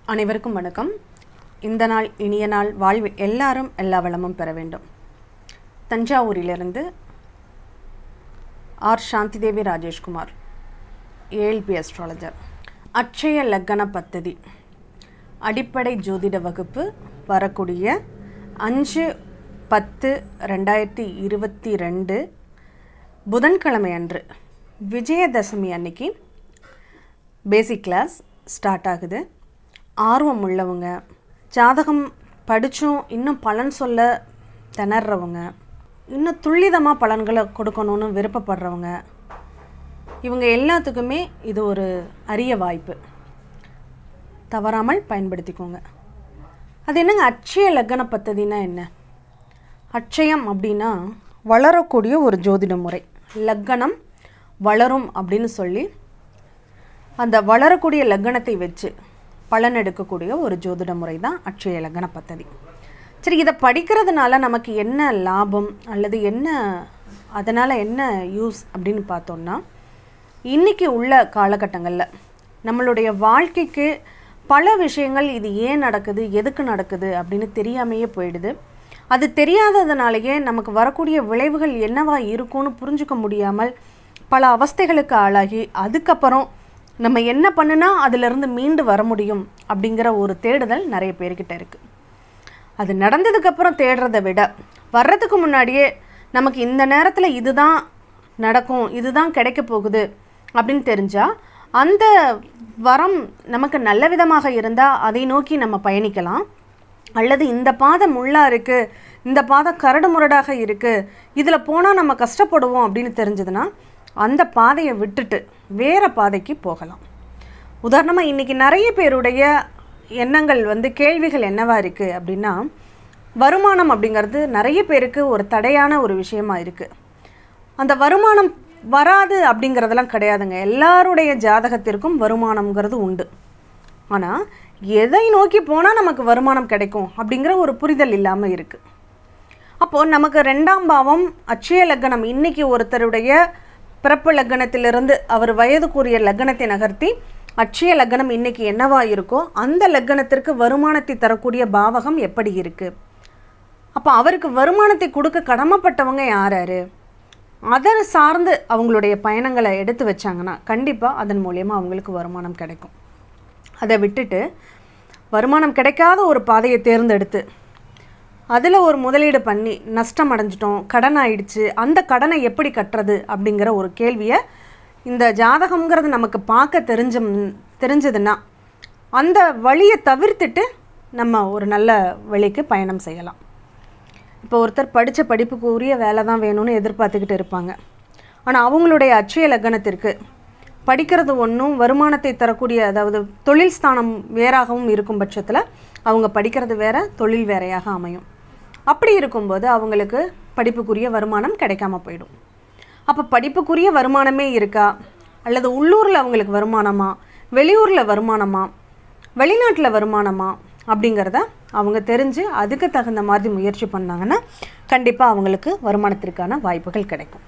அனைவருக்கும் வணக்கம். இந்த நாள் இனிய நாள், வாழ்வில் எல்லாரும் எல்லா வளமும் பெற வேண்டும். தஞ்சாவூரிலிருந்து R. Shanthi Devi Rajeshkumar, ALP astrologer. Akshaya Lagna Paddhati அடிப்படை ஜோதிட வகுப்பு வரக்கூடிய 5/10/2022 புதன்கிழமை அன்று விஜயதசமி அன்னைக்கு பேசிக் கிளாஸ் ஸ்டார்ட் ஆகுது. ஆர்வம் உள்ளவங்க, ஜாதகம் படித்தும் இன்னும் பலன் சொல்ல திணறவங்க, இன்னும் துல்லிதமாக பலன்களை கொடுக்கணும்னு விருப்பப்படுறவங்க, இவங்க எல்லாத்துக்குமே இது ஒரு அரிய வாய்ப்பு. தவறாமல் பயன்படுத்திக்கோங்க. அது என்னங்க அட்சய லக்ன பத்ததினா என்ன? அட்சயம் அப்படின்னா வளரக்கூடிய ஒரு ஜோதிட முறை. லக்னம் வளரும் அப்படின்னு சொல்லி அந்த வளரக்கூடிய லக்னத்தை வச்சு பலன் எடுக்கக்கூடிய ஒரு ஜோதிட முறை தான் அட்சய லக்ன பத்ததி. சரி, இதை படிக்கிறதுனால நமக்கு என்ன லாபம் அல்லது என்ன அதனால் என்ன யூஸ் அப்படின்னு பார்த்தோம்னா, இன்றைக்கி உள்ள காலகட்டங்களில் நம்மளுடைய வாழ்க்கைக்கு பல விஷயங்கள் இது ஏன் நடக்குது, எதுக்கு நடக்குது அப்படின்னு தெரியாமையே போயிடுது. அது தெரியாததுனாலேயே நமக்கு வரக்கூடிய விளைவுகள் என்னவா இருக்கும்னு புரிஞ்சுக்க முடியாமல் பல அவஸ்தைகளுக்கு ஆளாகி அதுக்கப்புறம் நம்ம என்ன பண்ணுனா அதிலிருந்து மீண்டு வர முடியும் அப்படிங்கிற ஒரு தேடுதல் நிறைய பேர்கிட்ட இருக்குது. அது நடந்ததுக்கப்புறம் தேடுறதை விட வர்றதுக்கு முன்னாடியே நமக்கு இந்த நேரத்தில் இதுதான் நடக்கும், இதுதான் கிடைக்க போகுது அப்படின்னு தெரிஞ்சால் அந்த வரம் நமக்கு நல்ல விதமாக இருந்தால் அதை நோக்கி நம்ம பயணிக்கலாம். அல்லது இந்த பாதை முள்ளாக இருக்குது, இந்த பாதை கரடு முரடாக இருக்குது, இதில் போனால் நம்ம கஷ்டப்படுவோம் அப்படின்னு தெரிஞ்சதுன்னா அந்த பாதையை விட்டுட்டு வேறு பாதைக்கு போகலாம். உதாரணமாக இன்றைக்கி நிறைய பேருடைய எண்ணங்கள் கேள்விகள் என்னவா இருக்குது அப்படின்னா, வருமானம் அப்படிங்கிறது நிறைய பேருக்கு ஒரு தடையான ஒரு விஷயமா இருக்குது. அந்த வருமானம் வராது அப்படிங்கிறதெல்லாம் கிடையாதுங்க. எல்லாருடைய ஜாதகத்திற்கும் வருமானம்ங்கிறது உண்டு. ஆனால் எதை நோக்கி போனால் நமக்கு வருமானம் கிடைக்கும் அப்படிங்கிற ஒரு புரிதல் இல்லாமல் இருக்குது. அப்போது நமக்கு 2ஆம் பாவம் அட்சய லக்னம், இன்றைக்கி ஒருத்தருடைய பிறப்பு லக்னத்திலிருந்து அவர் வயதுக்குரிய லக்னத்தை நகர்த்தி அட்சய லக்னம் இன்றைக்கி என்னவா இருக்கோ அந்த லக்னத்திற்கு வருமானத்தை தரக்கூடிய பாவகம் எப்படி இருக்குது, அப்போ அவருக்கு வருமானத்தை கொடுக்க கடமைப்பட்டவங்க யார் யார், அதை சார்ந்து அவங்களுடைய பயணங்களை எடுத்து வச்சாங்கன்னா கண்டிப்பாக அதன் மூலயமா அவங்களுக்கு வருமானம் கிடைக்கும். அதை விட்டுட்டு வருமானம் கிடைக்காத ஒரு பாதையை தேர்ந்தெடுத்து அதில் ஒரு முதலீடு பண்ணி நஷ்டம் அடைஞ்சிட்டோம், கடன் ஆயிடுச்சு, அந்த கடனை எப்படி கட்டுறது அப்படிங்கிற ஒரு கேள்வியை இந்த ஜாதகங்கிறது நமக்கு பார்க்க தெரிஞ்சதுன்னா அந்த வழியை தவிர்த்துட்டு நம்ம ஒரு நல்ல வழிக்கு பயணம் செய்யலாம். இப்போ ஒருத்தர் படித்த படிப்புக்கு உரிய வேலை தான் வேணும்னு எதிர்பார்த்துக்கிட்டு இருப்பாங்க. ஆனால் அவங்களுடைய அட்சய லக்னத்திற்கு படிக்கிறது ஒன்றும் வருமானத்தை தரக்கூடிய, அதாவது தொழில் ஸ்தானம் வேறாகவும் இருக்கும் பட்சத்தில் அவங்க படிக்கிறது வேறு, தொழில் வேறையாக அமையும். அப்படி இருக்கும்போது அவங்களுக்கு படிப்புக்குரிய வருமானம் கிடைக்காம போயிடும். அப்போ படிப்புக்குரிய வருமானமே இருக்கா, அல்லது உள்ளூரில் அவங்களுக்கு வருமானமா, வெளியூரில் வருமானமா, வெளிநாட்டில் வருமானமா அப்படிங்கிறத அவங்க தெரிஞ்சு அதுக்கு தகுந்த மாதிரி முயற்சி பண்ணாங்கன்னா கண்டிப்பாக அவங்களுக்கு வருமானத்திற்கான வாய்ப்புகள் கிடைக்கும்.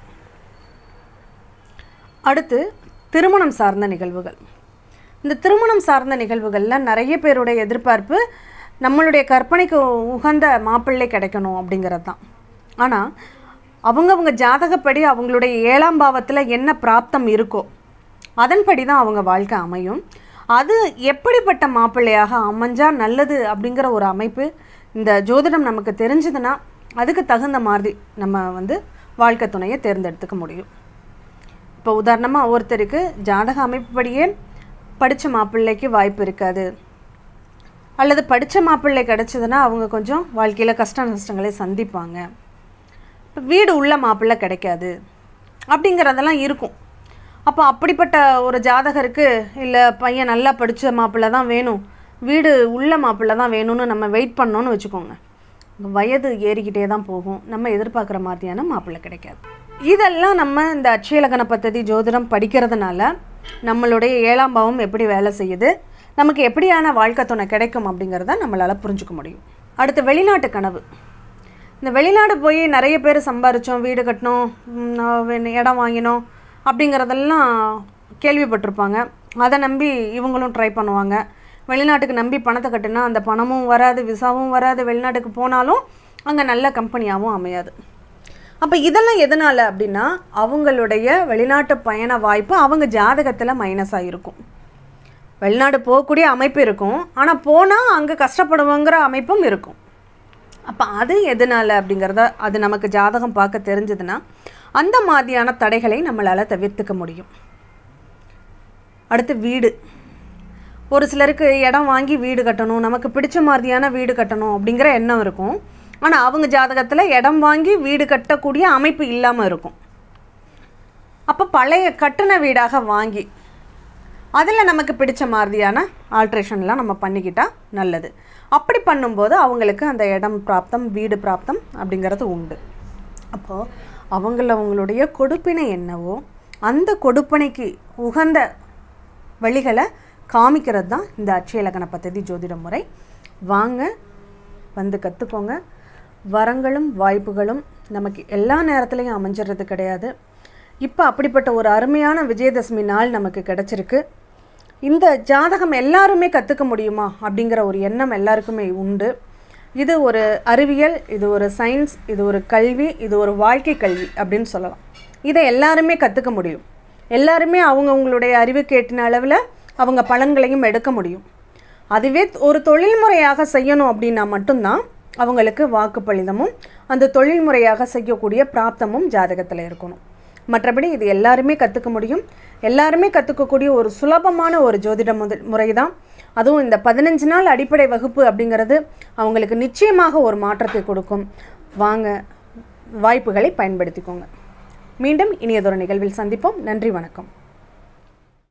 அடுத்து திருமணம் சார்ந்த நிகழ்வுகள். இந்த திருமணம் சார்ந்த நிகழ்வுகளில் நிறைய பேருடைய எதிர்பார்ப்பு நம்மளுடைய கற்பனைக்கு உகந்த மாப்பிள்ளை கிடைக்கணும் அப்படிங்கிறது தான். ஆனால் அவங்கவுங்க ஜாதகப்படி அவங்களுடைய 7ஆம் பாவத்தில் என்ன பிராப்தம் இருக்கோ அதன்படி தான் அவங்க வாழ்க்கை அமையும். அது எப்படிப்பட்ட மாப்பிள்ளையாக அமைஞ்சால் நல்லது அப்படிங்கிற ஒரு அமைப்பு இந்த ஜோதிடம் நமக்கு தெரிஞ்சதுன்னா அதுக்கு தகுந்த மாதிரி நம்ம வாழ்க்கை துணையை தேர்ந்தெடுத்துக்க முடியும். இப்போ உதாரணமாக ஒருத்தருக்கு ஜாதக அமைப்புப்படியே படித்த மாப்பிள்ளைக்கு வாய்ப்பு இருக்காது, அல்லது படித்த மாப்பிள்ளை கிடச்சதுன்னா அவங்க கொஞ்சம் வாழ்க்கையில் கஷ்ட நஷ்டங்களை சந்திப்பாங்க, இப்போ வீடு உள்ள மாப்பிள்ளை கிடைக்காது அப்படிங்கிறதெல்லாம் இருக்கும். அப்போ அப்படிப்பட்ட ஒரு ஜாதகருக்கு இல்லை பையன் நல்லா படித்த மாப்பிள்ளை தான் வேணும், வீடு உள்ள மாப்பிள்ளை தான் வேணும்னு நம்ம வெயிட் பண்ணோன்னு வச்சுக்கோங்க, வயது ஏறிக்கிட்டே தான் போகும், நம்ம எதிர்பார்க்குற மாதிரியான மாப்பிள்ளை கிடைக்காது. இதெல்லாம் நம்ம இந்த அட்சய லக்ன பத்ததி ஜோதிடம் படிக்கிறதுனால நம்மளுடைய 7ஆம் பாவம் எப்படி வேலை செய்யுது, நமக்கு எப்படியான வாழ்க்கை துணை கிடைக்கும் அப்படிங்கிறத நம்மளால் புரிஞ்சுக்க முடியும். அடுத்து வெளிநாட்டு கனவு. இந்த வெளிநாடு போய் நிறைய பேர் சம்பாரித்தோம், வீடு கட்டினோம், இடம் வாங்கினோம் அப்படிங்கிறதெல்லாம் கேள்விப்பட்டிருப்பாங்க. அதை நம்பி இவங்களும் ட்ரை பண்ணுவாங்க. வெளிநாட்டுக்கு நம்பி பணத்தை கட்டினா அந்த பணமும் வராது, விசாவும் வராது, வெளிநாட்டுக்கு போனாலும் அங்கே நல்ல கம்பெனியாகவும் அமையாது. அப்போ இதெல்லாம் எதனால் அப்படின்னா அவங்களுடைய வெளிநாட்டு பயண வாய்ப்பு அவங்க ஜாதகத்தில் மைனஸாக இருக்கும். வெளிநாடு போகக்கூடிய அமைப்பு இருக்கும், ஆனால் போனால் அங்கே கஷ்டப்படுவோங்கிற அமைப்பும் இருக்கும். அப்போ அது எதனால் அப்படிங்கிறத அது நமக்கு ஜாதகம் பார்க்க தெரிஞ்சதுன்னா அந்த மாதிரியான தடைகளை நம்மளால் தவிர்த்துக்க முடியும். அடுத்து வீடு. ஒரு சிலருக்கு இடம் வாங்கி வீடு கட்டணும், நமக்கு பிடிச்ச மாதிரியான வீடு கட்டணும் அப்படிங்கிற எண்ணம் இருக்கும். ஆனால் அவங்க ஜாதகத்தில் இடம் வாங்கி வீடு கட்டக்கூடிய அமைப்பு இல்லாமல் இருக்கும். அப்போ பழைய கட்டின வீடாக வாங்கி அதில் நமக்கு பிடிச்ச மாதிரியான ஆல்ட்ரேஷன்லாம் நம்ம பண்ணிக்கிட்டால் நல்லது. அப்படி பண்ணும்போது அவங்களுக்கு அந்த இடம் பிராப்தம், வீடு பிராப்தம் அப்படிங்கிறது உண்டு. அப்போது அவங்களுடைய கொடுப்பினை என்னவோ அந்த கொடுப்பனைக்கு உகந்த வழிகளை காமிக்கிறது தான் இந்த அட்சய லக்ன பദ്ധதி ஜோதிட முறை. வாங்க வந்து கற்றுக்கோங்க. வரங்களும் வாய்ப்புகளும் நமக்கு எல்லா நேரத்துலையும் அமைஞ்சிறது கிடையாது. இப்போ அப்படிப்பட்ட ஒரு அருமையான விஜயதசமி நாள் நமக்கு கிடச்சிருக்கு. இந்த ஜாதகம் எல்லாருமே கற்றுக்க முடியுமா அப்படிங்கிற ஒரு எண்ணம் எல்லாருக்குமே உண்டு. இது ஒரு அறிவியல், இது ஒரு சயின்ஸ், இது ஒரு கல்வி, இது ஒரு வாழ்க்கை கல்வி அப்படின்னு சொல்லலாம். இதை எல்லாருமே கற்றுக்க முடியும். எல்லாருமே அவங்கவுங்களுடைய அறிவுக்கு எட்டின அளவில் அவங்க பலன்களையும் எடுக்க முடியும். அதுவே ஒரு தொழில்முறையாக செய்யணும் அப்படின்னா மட்டும்தான் அவங்களுக்கு வாக்குப்பளிதமும் அந்த தொழில்முறையாக செய்யக்கூடிய பிராப்தமும் ஜாதகத்தில் இருக்கணும். மற்றபடி இது எல்லாருமே கற்றுக்க முடியும். எல்லாருமே கற்றுக்கக்கூடிய ஒரு சுலபமான ஒரு ஜோதிட முறை தான். அதுவும் இந்த 15 நாள் அடிப்படை வகுப்பு அப்படிங்கிறது அவங்களுக்கு நிச்சயமாக ஒரு மாற்றத்தை கொடுக்கும். வாங்க, வாய்ப்புகளை பயன்படுத்திக்கோங்க. மீண்டும் இனியதொரு நிகழ்வில் சந்திப்போம். நன்றி, வணக்கம்.